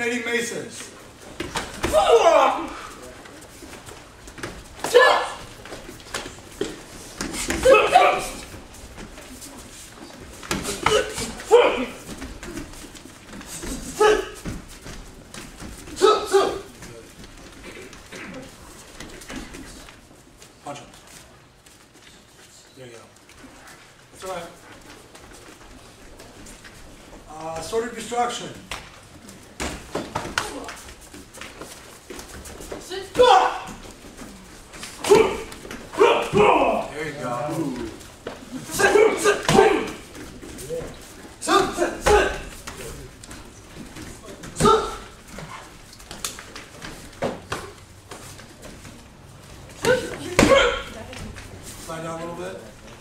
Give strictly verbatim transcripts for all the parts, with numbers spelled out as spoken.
alternating mesas. Punch him. There you go. That's all right. Uh, sword of destruction. There you go. Slide down a little bit.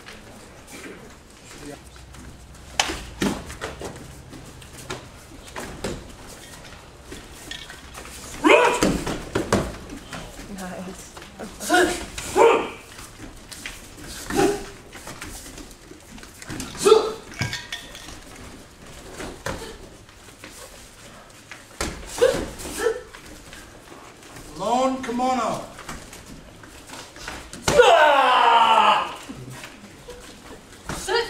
Lone kimono. Sit.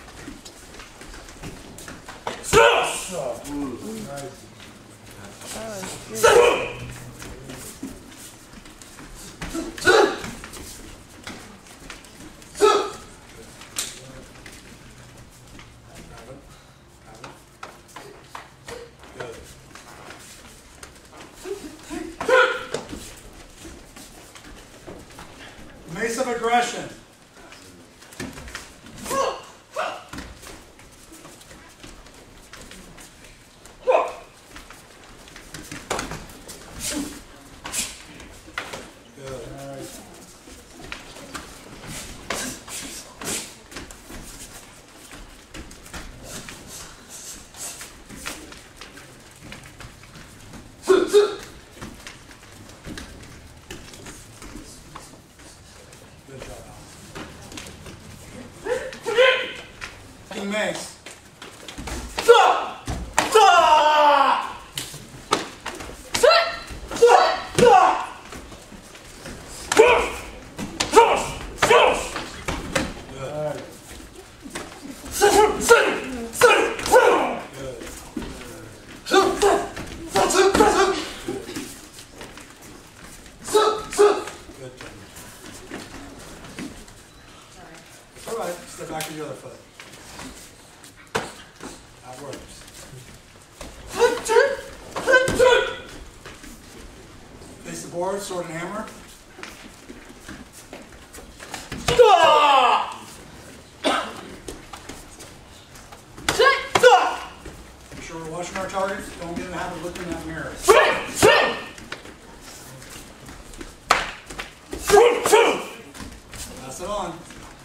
Mace of aggression. Good job, Alan. Mace. All right, step back to the other foot. That works. Face the board, sword and hammer. Make sure we're watching our targets. Don't get in the habit of looking in that mirror. Pass it on.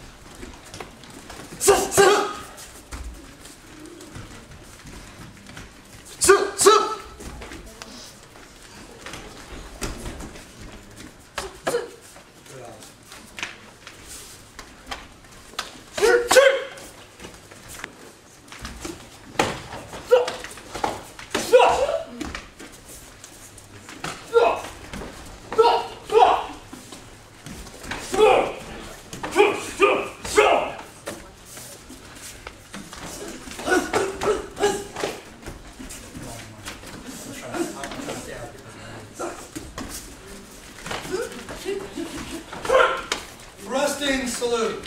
Thrusting salute.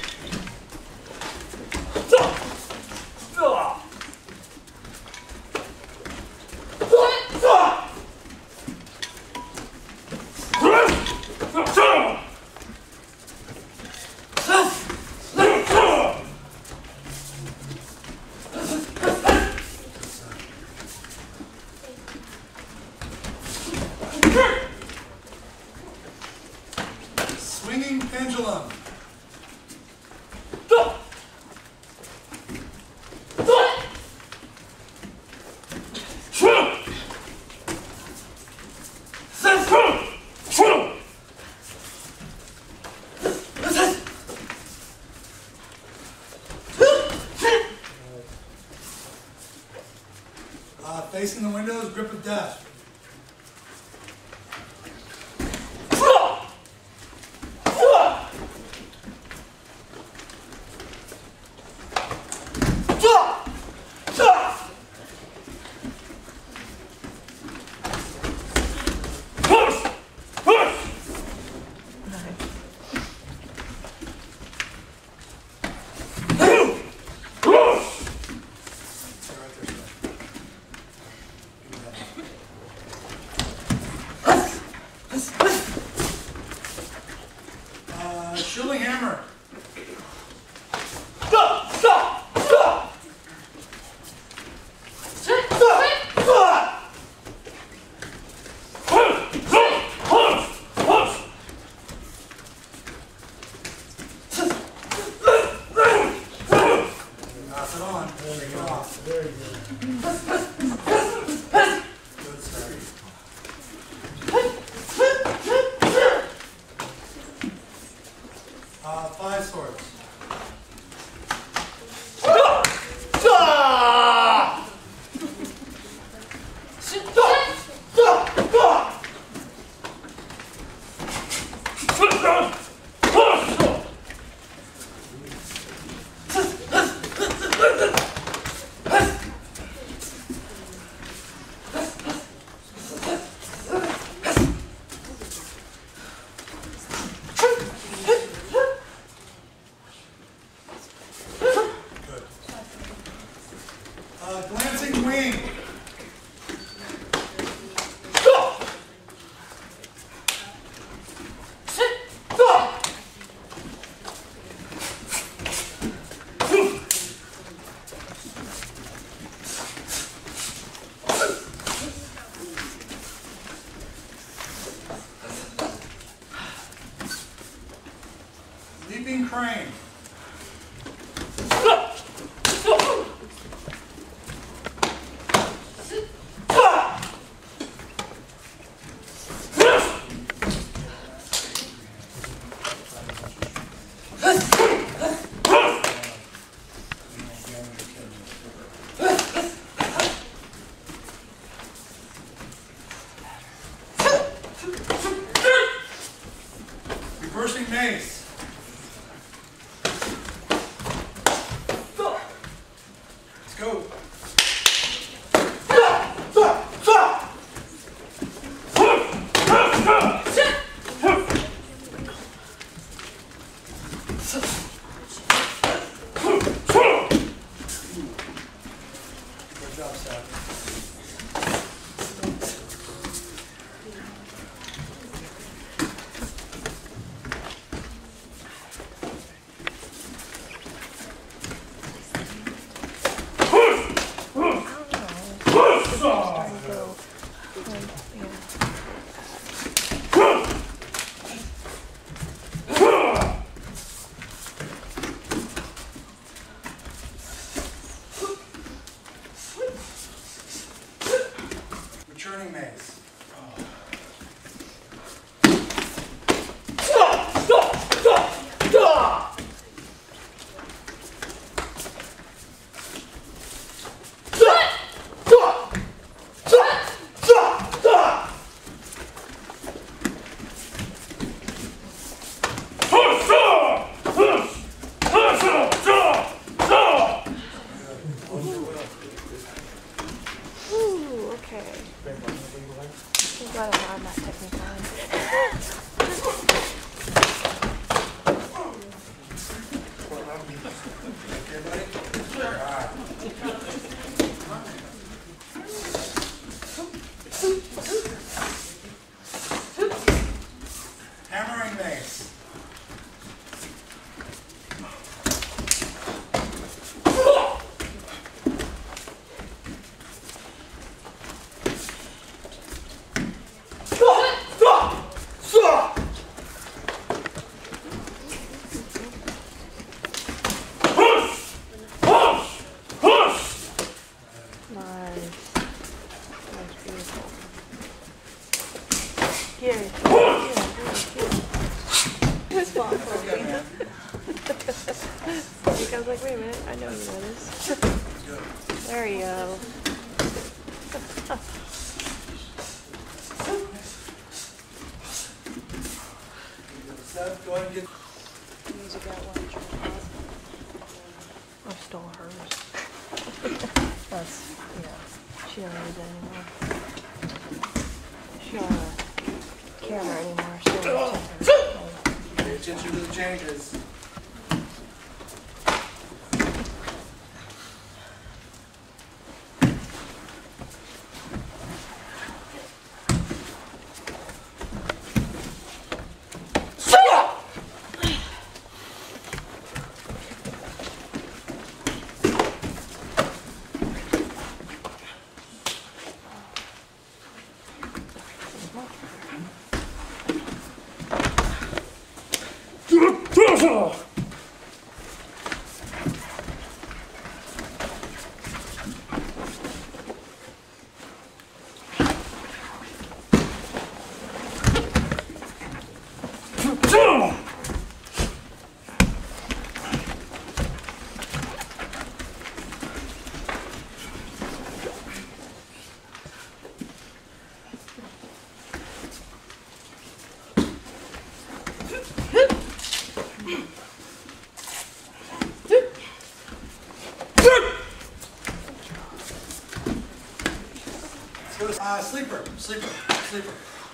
Swinging pendulum. Uh, facing the windows, grip of death. Shake it off. Very good. Good start. Uh, five swords. Uh, glancing wing. Leaping crane. Reversing mace. Let's go. Good job, Seth. Returning mace. Ooh, okay. I'm glad I'm on that technical line. Hammering mace. Nice. That's beautiful. Here, here, here, here. This spot for me. I was like, wait a minute, I know you know this. There you go. Seth, go ahead and get. Music got one tripod. I stole hers. That's, yeah, she don't use it anymore. She don't have a camera anymore. She don't have a Pay attention to the changes. Yes, sir. do a uh, sleeper, sleeper, sleeper.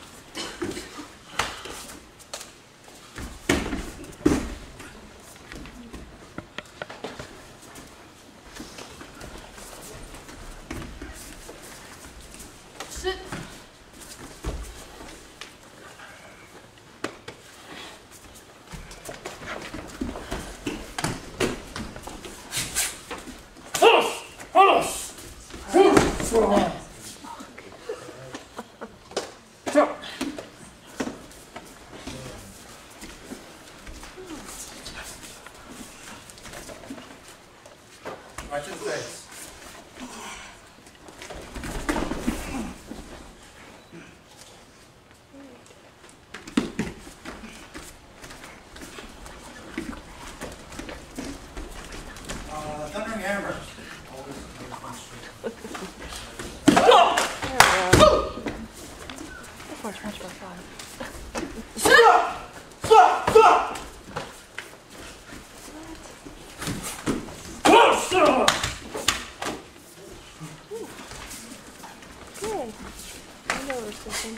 Sit. Right to the face. Uh, thundering hammer. Always make one straight. That's much, much more fun. Good. I know we're sleeping.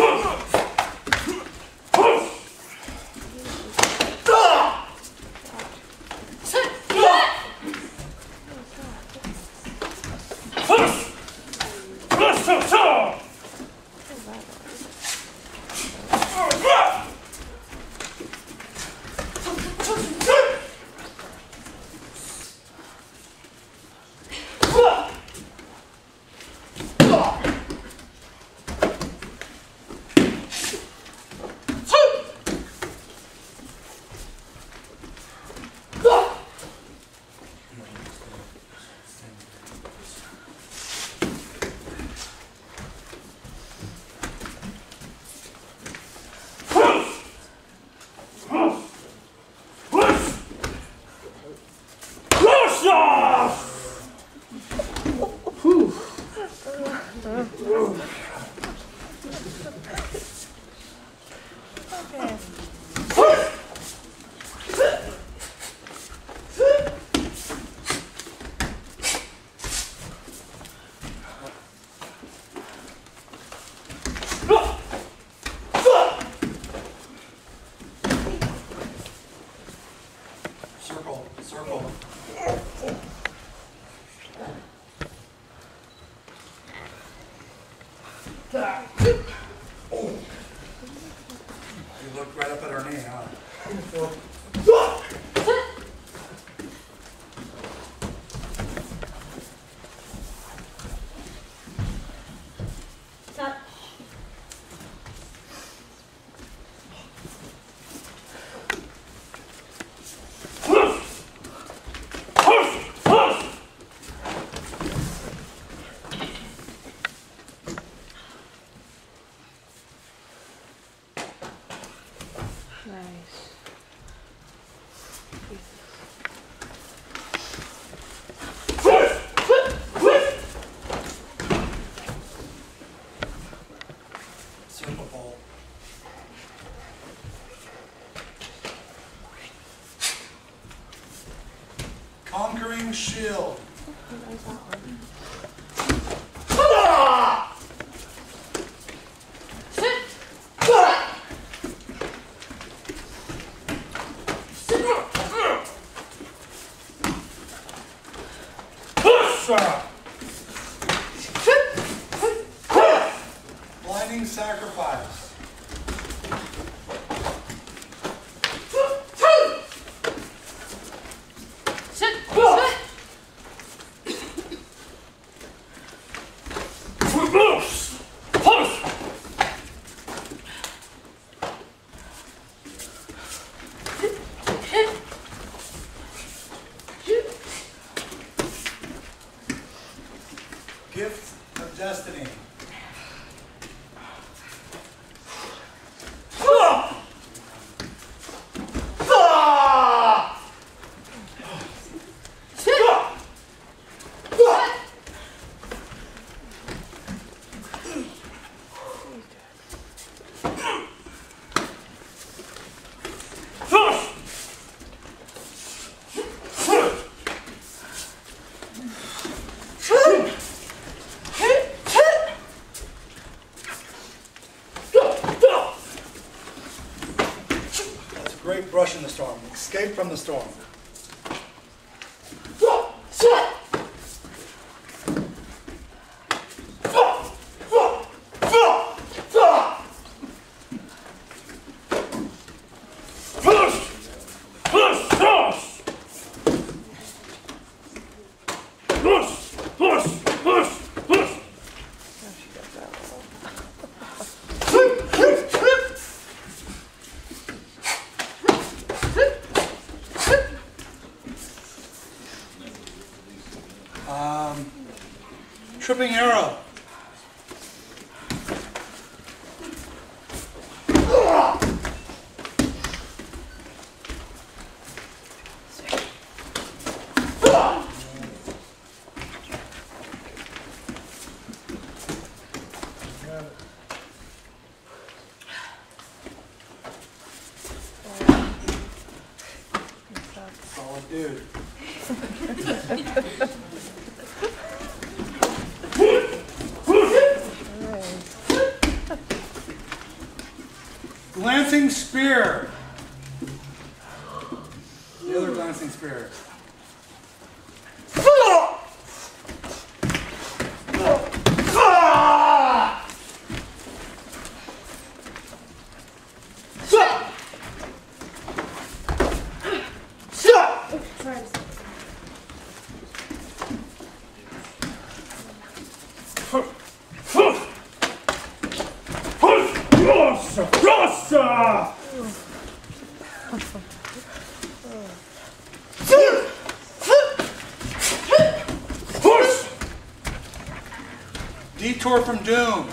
Circle, circle. You looked right up at her knee, huh? Stop. Nice. Circle pole. Conquering shield. There's that one. Blinding sacrifice. Sit. Sit. Gift of destiny. brush in the storm. Escape from the storm. Um, tripping arrow. Solid dude. Glancing spear. The other glancing spear. Detour from doom.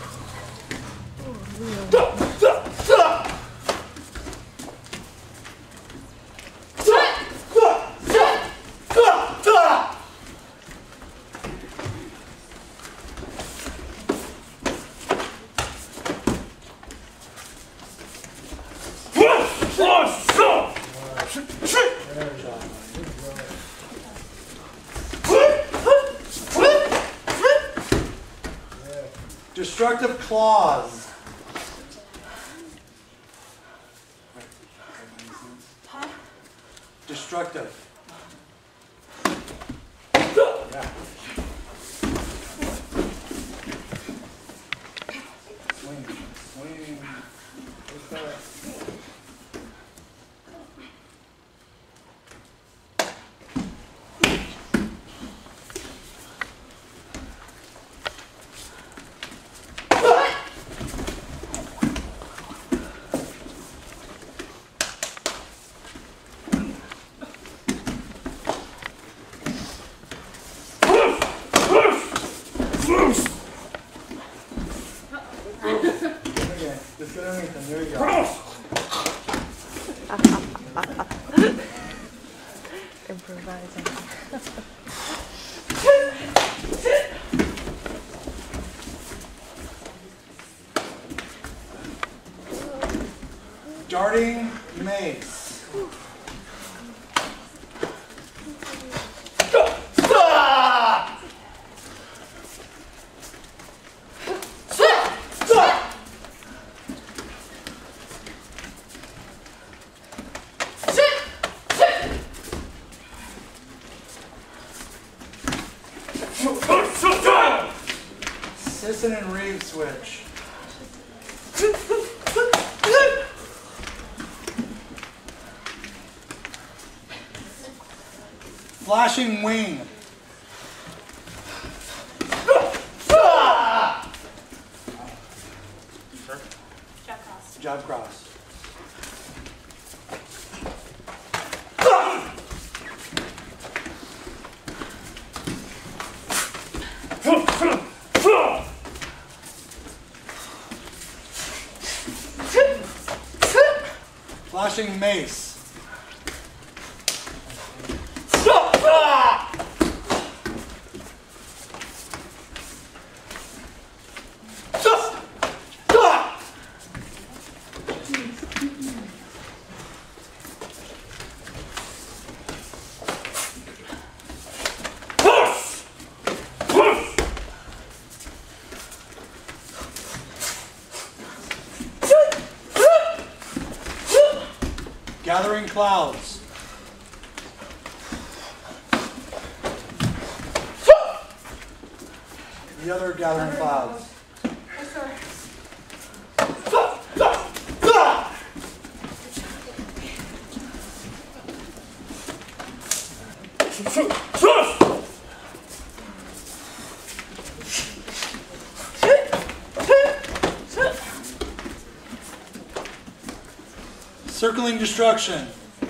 Destructive claws. Huh? Destructive. Yeah. Swing. Swing. What's that? Okay, just get underneath them. There you go. Improvising. Darting mace. Sisson and Reeve switch. Flashing wing. Jab cross. Jab cross. Flashing mace. clouds. The other gathering clouds. Yes, sir. Circling destruction.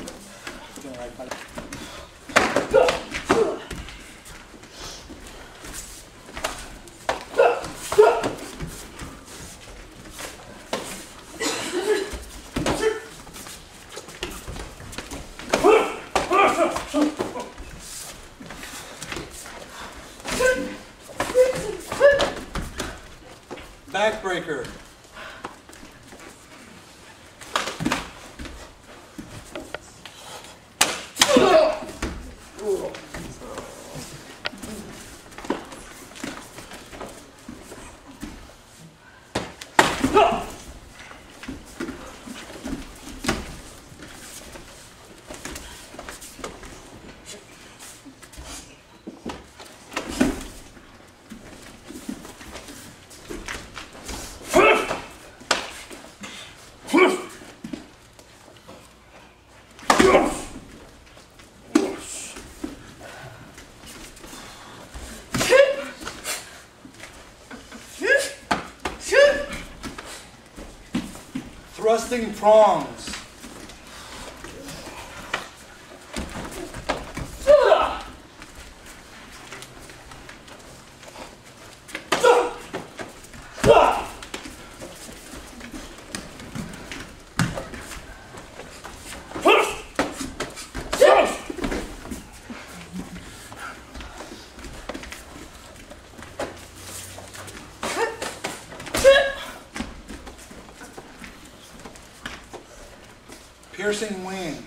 Backbreaker. Thrusting prongs. Piercing wing.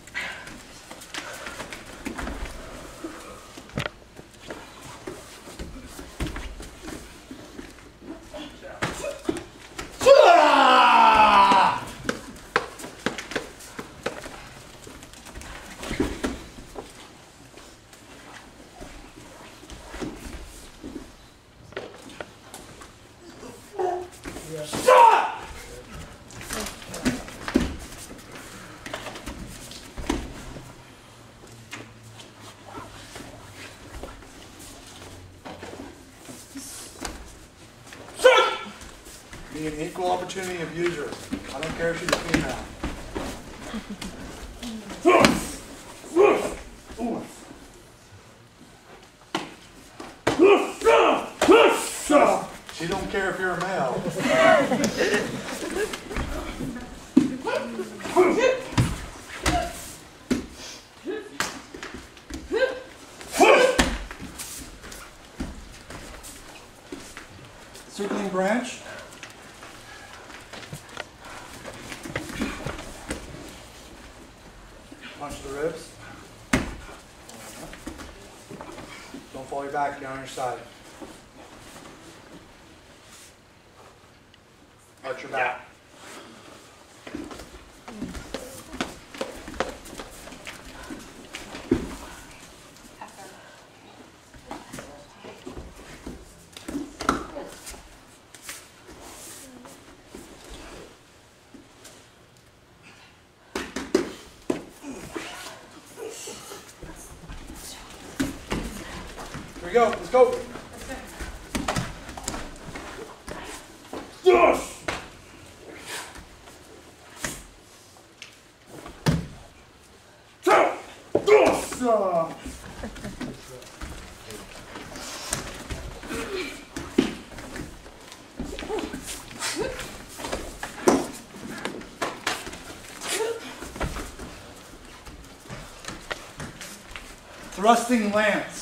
Be an equal opportunity abuser. I don't care if she's a female. She don't care if you're a male. Circling branch. Punch the ribs. Don't fall your back, get on your side. Arch your back. Here we go, let's go. Yes! Thrusting lance.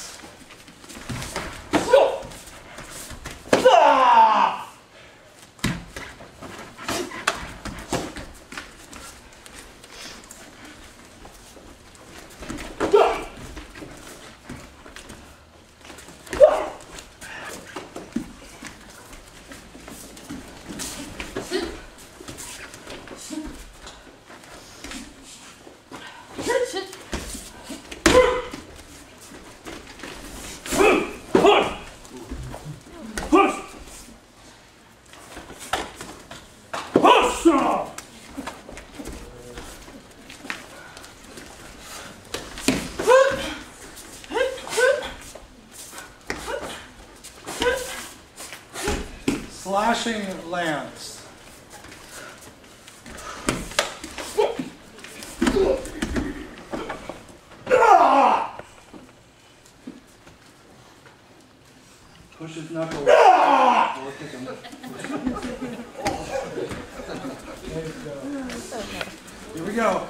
Slashing lance. Push his knuckles. Look at him. There you go. Here we go.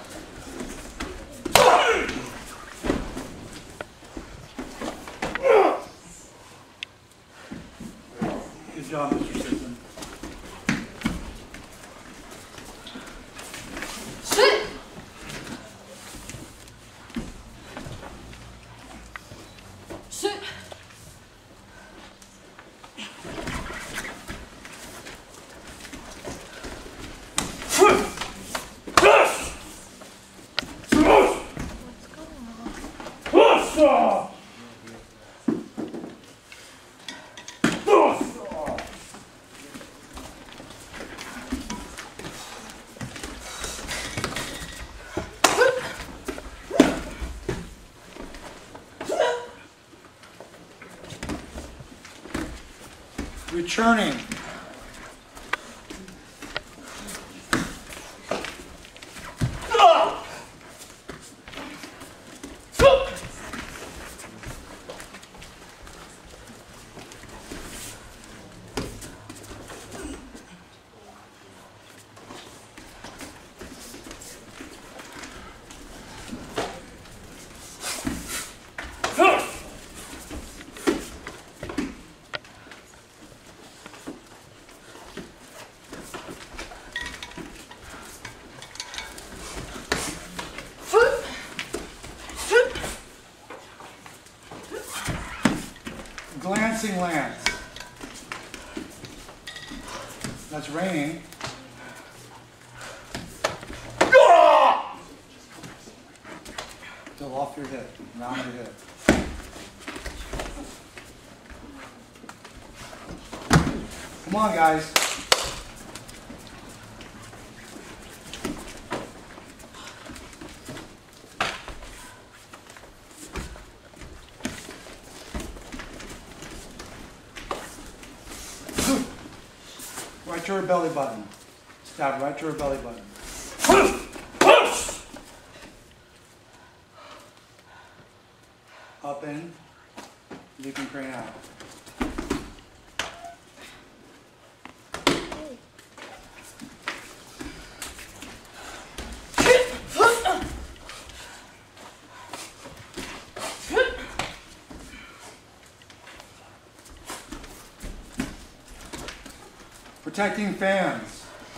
Good job, Mister Simpson. Returning. Glancing lance. That's raining. Still off your hip, round your hip. Come on, guys. Right to her belly button. Stab right to her belly button. Up in, leaping crane out. Protecting fans.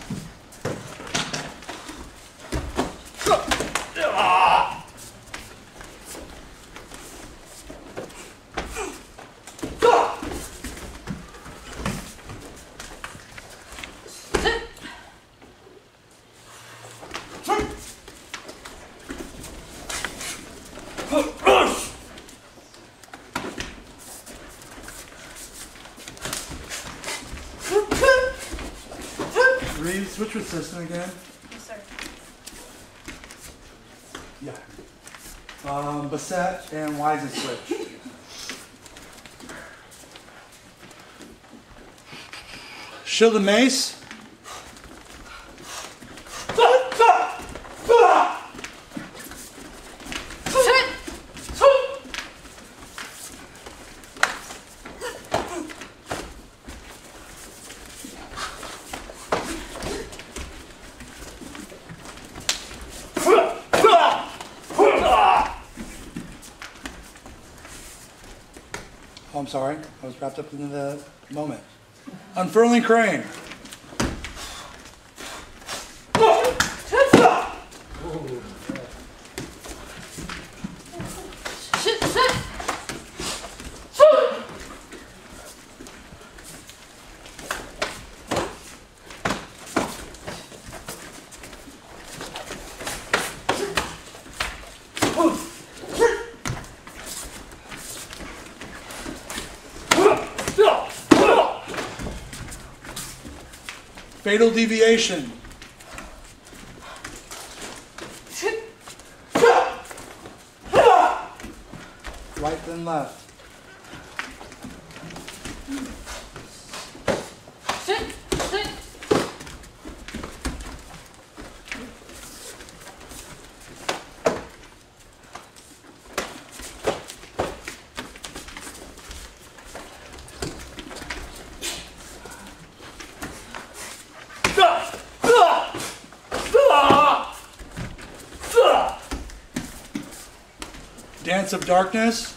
Reed, switch with system again. Yes, sir. Yeah. Um, Bassett and Wise switch. Shield and mace. Oh, I'm sorry. I was wrapped up in the moment. Unfurling crane. Fatal deviation. Right then left. Dance of Darkness.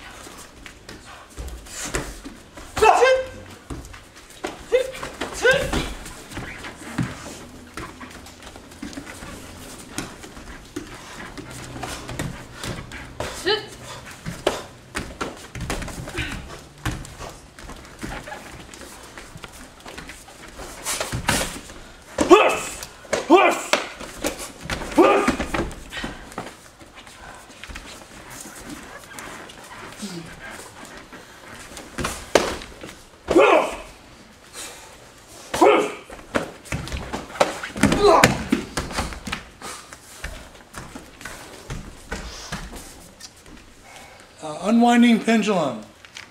Uh, unwinding pendulum.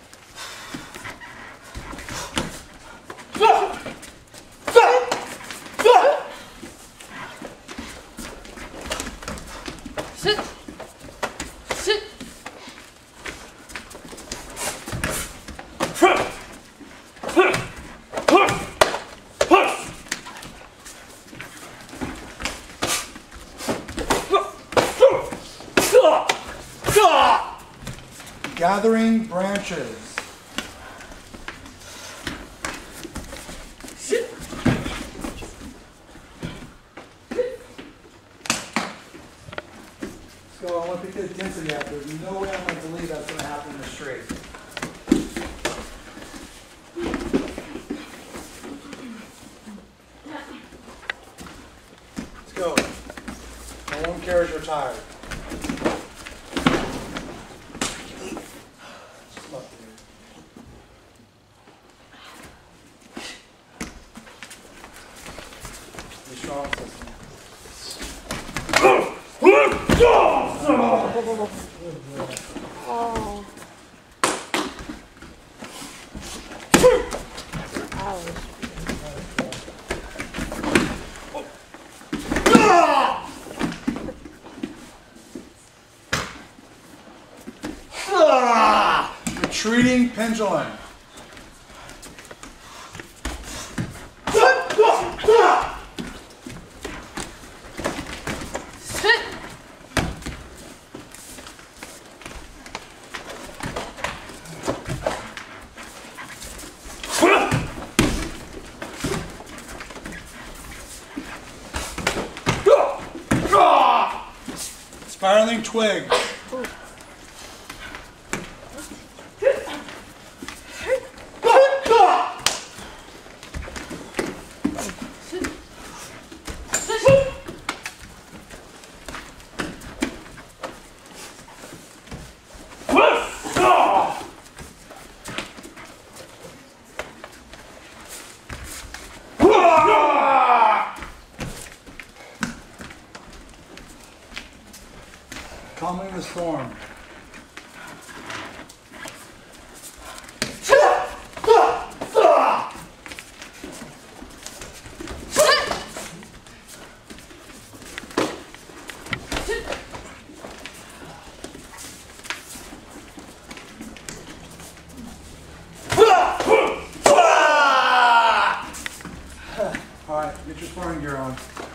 Sit. Sit. Gathering branches. So I want to pick the density out. There's no way I'm going to believe that's going to happen in the street. Let's go. No one cares you're tired. The strong system. Oh. Retreating pendulum. Sit. Spiraling twig. Calming the storm. All right, get your sparring gear on.